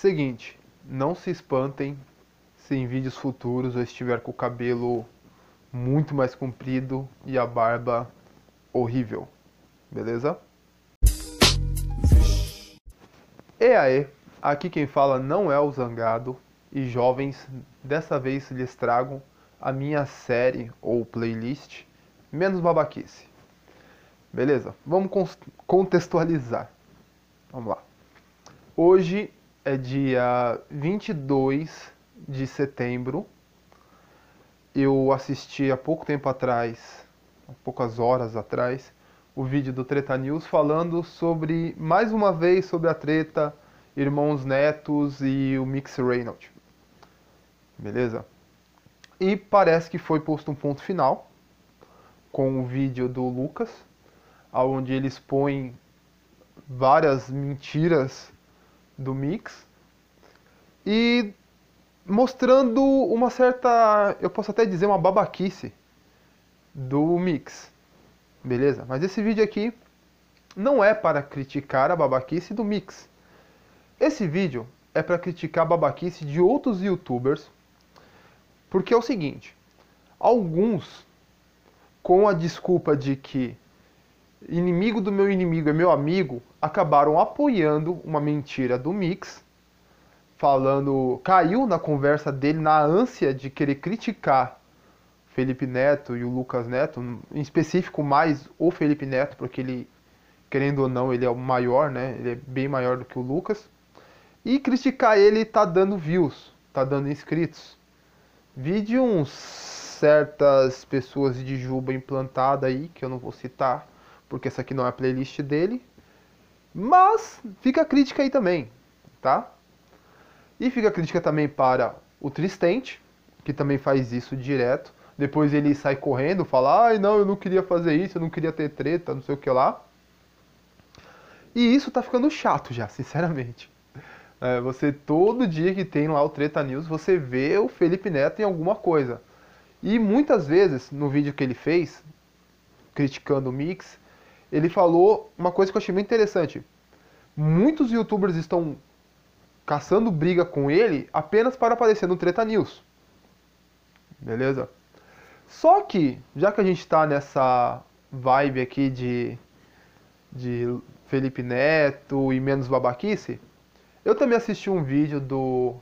Seguinte, não se espantem se em vídeos futuros eu estiver com o cabelo muito mais comprido e a barba horrível, beleza? E aí, aqui quem fala não é o Zangado, e jovens, dessa vez lhes trago a minha série ou playlist Menos Babaquice. Beleza? Vamos contextualizar. Vamos lá. Hoje é dia 22 de setembro. Eu assisti há pouco tempo atrás, há poucas horas atrás, o vídeo do Treta News falando sobre, mais uma vez, sobre a treta Irmãos Netos e o Mix Reynolds. Beleza? E parece que foi posto um ponto final com o vídeo do Lucas, onde ele expõe várias mentiras do Mix e mostrando uma certa, eu posso até dizer, uma babaquice do Mix. Beleza? Mas esse vídeo aqui não é para criticar a babaquice do Mix. Esse vídeo é para criticar a babaquice de outros YouTubers, porque é o seguinte, alguns, com a desculpa de que inimigo do meu inimigo é meu amigo, acabaram apoiando uma mentira do Mix, falando, caiu na conversa dele na ânsia de querer criticar Felipe Neto e o Lucas Neto, em específico mais o Felipe Neto, porque ele, querendo ou não, ele é o maior, né? Ele é bem maior do que o Lucas. E criticar ele tá dando views, tá dando inscritos. Vi de uns certas pessoas de Juba implantada aí, que eu não vou citar, porque essa aqui não é a playlist dele. Mas fica a crítica aí também, tá? E fica a crítica também para o Tristente, que também faz isso direto. Depois ele sai correndo, fala, ai não, eu não queria fazer isso, eu não queria ter treta, não sei o que lá. E isso tá ficando chato já, sinceramente. Você, todo dia que tem lá o Treta News, você vê o Felipe Neto em alguma coisa. E muitas vezes, no vídeo que ele fez, criticando o Mix, ele falou uma coisa que eu achei muito interessante. Muitos YouTubers estão caçando briga com ele apenas para aparecer no Treta News. Beleza? Só que, já que a gente tá nessa vibe aqui de Felipe Neto e menos babaquice, eu também assisti um vídeo do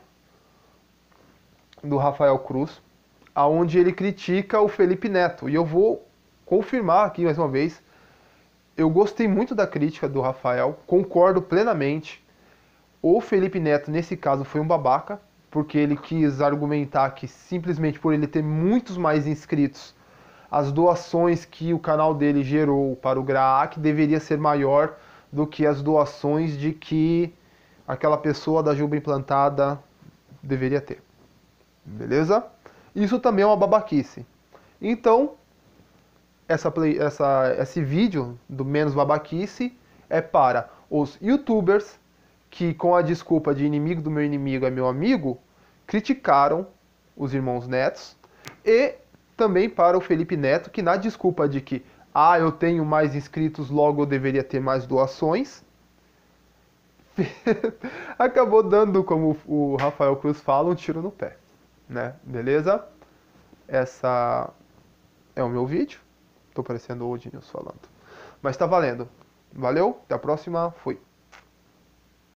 Rafael Cruz, aonde ele critica o Felipe Neto. E eu vou confirmar aqui mais uma vez, eu gostei muito da crítica do Rafael, concordo plenamente. O Felipe Neto, nesse caso, foi um babaca, porque ele quis argumentar que simplesmente por ele ter muitos mais inscritos, as doações que o canal dele gerou para o Graac deveria ser maior do que as doações de que aquela pessoa da Juba implantada deveria ter. Beleza? Isso também é uma babaquice. Então, esse vídeo do Menos Babaquice é para os YouTubers que, com a desculpa de inimigo do meu inimigo é meu amigo, criticaram os irmãos Netos, e também para o Felipe Neto, que na desculpa de que eu tenho mais inscritos, logo eu deveria ter mais doações, acabou dando, como o Rafael Cruz fala, um tiro no pé, né? Beleza? Essa é o meu vídeo. Tô parecendo o News falando. Mas tá valendo. Valeu, até a próxima, fui.